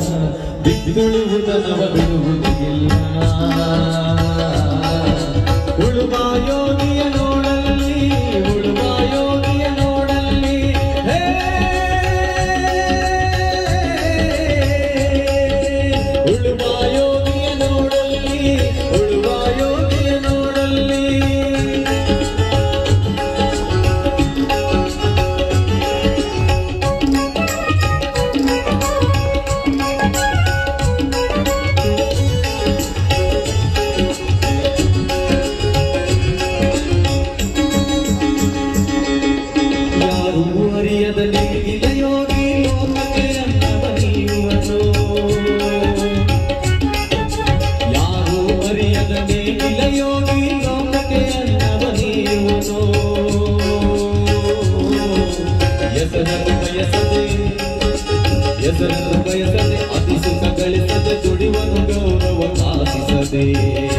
ಬಿತ್ತುಳುವುದನವ ಬಿಡುವುದಿಲ್ಲ ಉಳುವ ಯೋಗಿಯ ನೋಡಲ್ಲಿ ಉಳುವ ಯೋಗಿಯ ನೋಡಲ್ಲಿ ಉಳುವ ಯೋಗಿಯ ನೋಡಲ್ಲಿ ಉಳುವ ಯೋಗಿಯ ನೋಡಲ್ಲಿ ಯೋಗಿ ಲೋಕಕ್ಕೆ ಅನ್ನವ ನೀವನು ಯಾರು ಅರಿಯದ ನೇಗಿಲ ಯೋಗಿ ಲೋಕಕ್ಕೆ ಅನ್ನವ ನೀವನು ಹೆಸರನ್ನು ಬಯಸದೆ ಅತಿ ಸುಖ ಗಳಿಸದೆ ದುಡಿವನು ಗೌರವ ಆಶಿಸದೆ